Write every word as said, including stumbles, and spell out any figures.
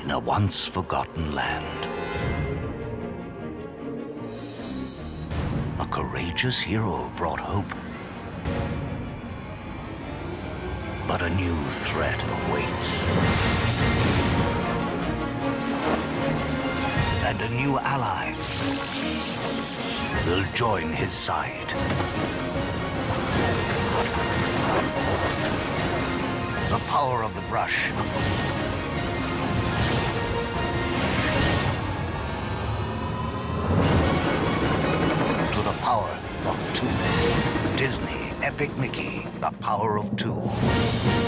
in a once-forgotten land. A courageous hero brought hope. But a new threat awaits. And a new ally will join his side. The power of the brush. To the power of two. Disney Epic Mickey, the power of two.